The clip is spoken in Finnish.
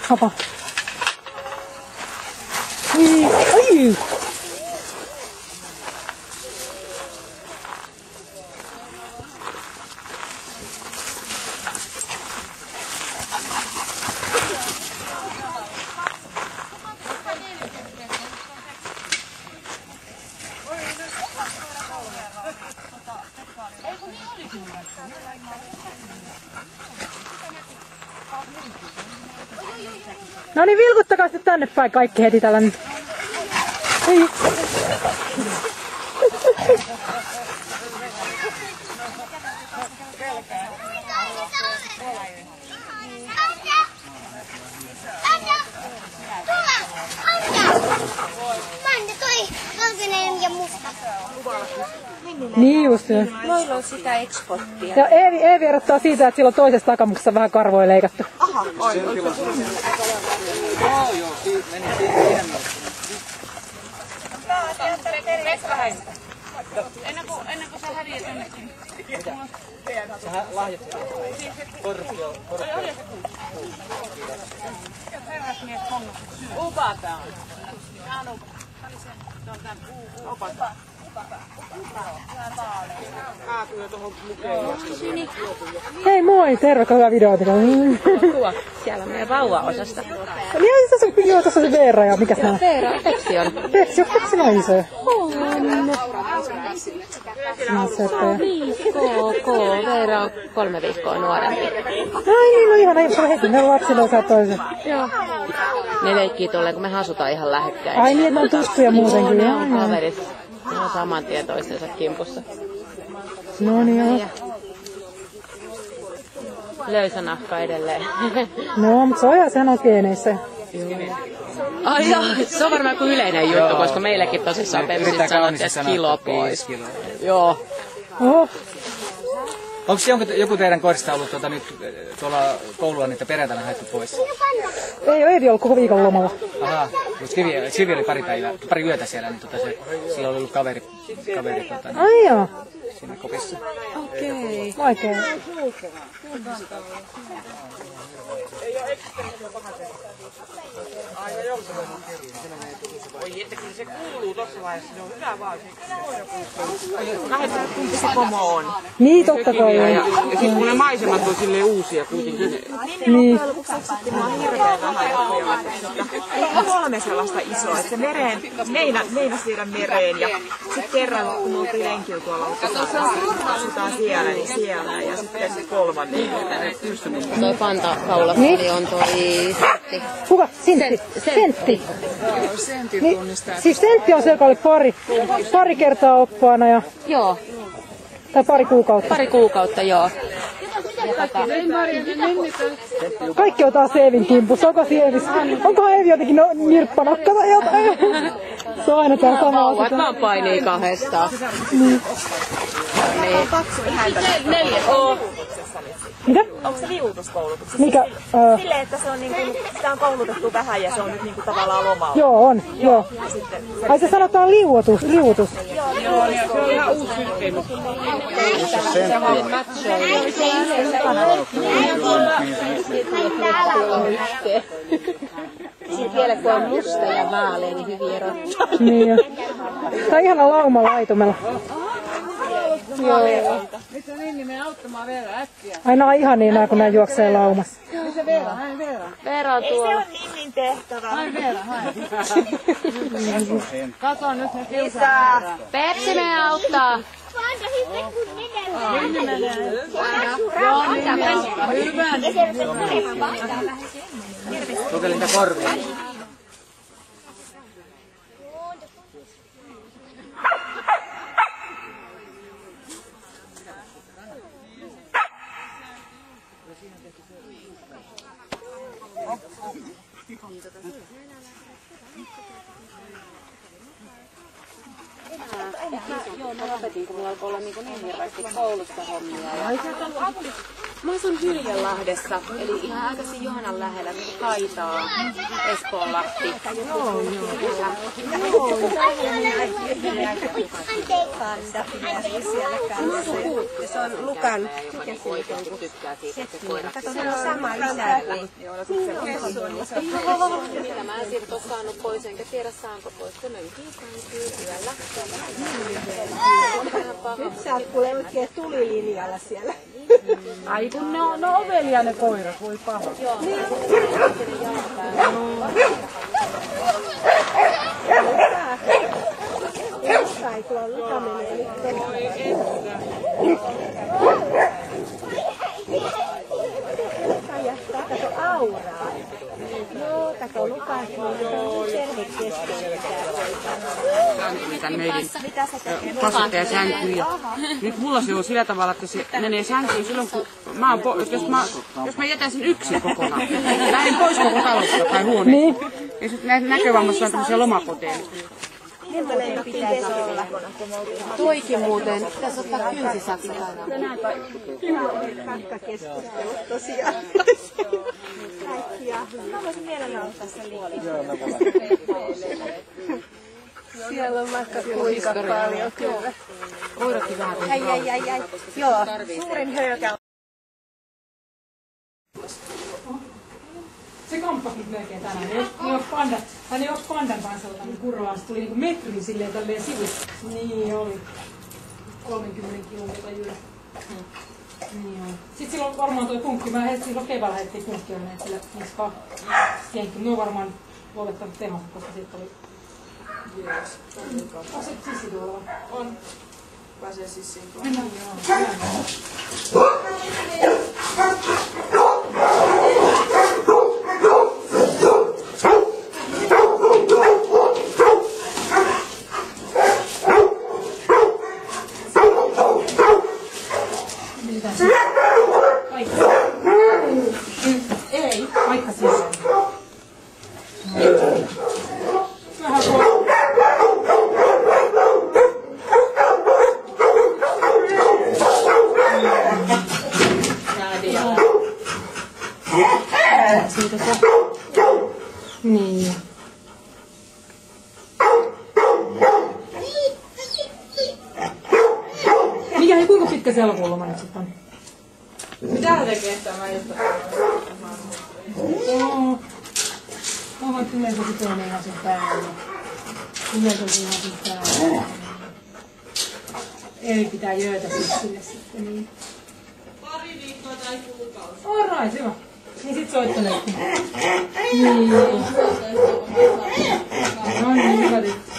Hapa. Ai! No niin, vilkuttakaa sitten tänne päin kaikki heti tällä nyt. Ei. Niin just se. Noilla on sitä eksporttia. Ja Eevi erottaa siitä, että sillä on toisessa takamuksessa vähän karvoja leikattu. Aha, oi. Joo, meni siihen. Ennen kuin sä häviät jonnekin. Sähän lahjat korkeaa. Upataan. Hei moi, terve, hyvää videota. Siellä on meidän vauvaosasta. Niin tässä on se Veera ja mikäs nää? Veera, Pepsi on. Pepsi on isoja. Veera on 3 viikkoa nuorempi. Ai niin, no ihana, jos on heti, ne lapsilla osaa toisen. Joo. Ne leikkii tolleen, kun me asutaan ihan lähekkäin. Ai niin, että ne on tuttuja muutenkin. Ne on kaverit. Ne on saman tien toistensa kimpussa. No niin, joo. Löysä nahka edelleen. No, mutta sehän on geeneissä. Ai joo, se on varmaan kuin yleinen juttu, koska meilläkin tosissaan Pepsissä sanottiin kilo pois. Joo. Oho. Onko joku teidän koirista ollut nyt tuolla koululla niitä perjantaina haettu pois? Ei ole Eevi ollut koko viikon lomalla. Ahaa, mutta Sivi oli pari yötä siellä, niin sillä oli ollut kaveri Ai joo. siinä kopissa. Okei. Vaikea. Oi, että kyllä se kuuluu tossa vaiheessa. Se on hyvä vaan. Lähdetään, kumpi se pomo on. Niin, totta kai. Ja sit kun ne maisemat on silleen uusia kuitenkin. Niin. Mulla on hirveän vähän ja 3 sellaista isoa, että se meinas viedä mereen ja sit kerran kun me oltiin lenkillä tuolla asutaan siellä, niin siellä ja sitten se 3. Toi pantakaulassali on toi sentti. Kuka? Sentti. Joo, sentin Niin, tunnistaa. siis sentti on se, joka oli pari kertaa oppaana ja... Joo, Tai pari kuukautta. pari kuukautta joo. Kaikki on taas Eevin kimpussa. Onkohan Eevi jotenkin nirppanokka tai jotain? Se on aina tää sama Vauvat asia. vaan painii 2. Niin. 4. Mitä? Onko se liuutuskoulutus? Mikä? Silleen, että se on sitä on koulutettu vähän ja se on nyt tavallaan lomalla. Joo, on. Joo. Ai se sanotaan liuotus. Joo, se on ihan uusi systeemi. Sitten vielä kun on musta ja vaalea, niin hyvin erottaa. Niin jo. Tää on ihana lauma laitumella. Joo. Nyt on niin, me auttamaan Veera äkkiä. Aina on ihan niin nää, kun nää juoksee laumassa. Missä Veera? Hain Veera. Veera on Ei se tuolla. ole Nimmin tehtävä. Hain Veera, hain. Kato nyt ne kiusaa Veera. Pepsi me auttaa. Minni menee. Joo, Minni auttaa. Hyvä. Kokeilin niitä korvia. Joo, mä lopetin, kun mulla alkoi olla niin hirveästi koulussa hommia. Mä asun Hyljenlahdessa, eli ihan aikaisin Johanan lähellä, Haitaa, Espoonlahti. Joo. Siellä kanssa. Se on Lukan. Kato, se on sama isä. Mitä mä en sieltä ole saanut pois, enkä tiedä saanko pois. Se meni yöllä. Nyt sä oot kuule oikein tulilinjalla siellä. Ai kun ne on ovelia ne koirat, voi paha. Jossain tuolla Luka menee nyt. Kajastaa, kato auraa. Joo, kato Lukas, kasvattaja sänkyy. Ja nyt mulla se on sillä tavalla, että se menee sänkyyn silloin, kun mä oon jos mä jätän sen yksin kokonaan. Lähden pois koko talosta tai huoneesta. Ja sitten näkövammassa on tämmöisiä lomakoteja. millainen pitäisi olla? Toikin muuten, pitäisi ottaa kynsisakset aina. Kakkakeskustelut tosiaan. Kaikkia. Mä voisin mielellä ottaa sen liikkeen. Siellä on vaikka kuinka paljon kyllä. Koiratkin vähän. Ai. Joo, suurin höykä. Se kamppasi nyt melkein tänään. Ne jos pandan kanssa niin kurvaan, se tuli niinku metrin silleen tälleen sivusta. Niin oli. 30 kilometriä jyrä. Niin on. Sitten silloin varmaan toi punkki, silloin keväällä heitettiin punkki on sillä niissä kenkki. Ne on varmaan lopettanut tehot, koska siitä oli... Jees. Onko se sissi tuolla? On. Pääsee sissiin tuolla. Mennään joo. Ei, vaikka sisään. Vähän siitä se. Niin. Kuinka pitkä se elokuuloma nyt sitten on? Mitä hän tekee tämä juttu? Mä voin yleensä sitten ihan sen päällä. Yleensä ihan sen päällä. Eli pitää jöötä sille sitten niin. Pari viikkoa tai kuukausi. Alright, hyvä. Niin sit soitteletkin. Niin. No niin, hyvä tyttö.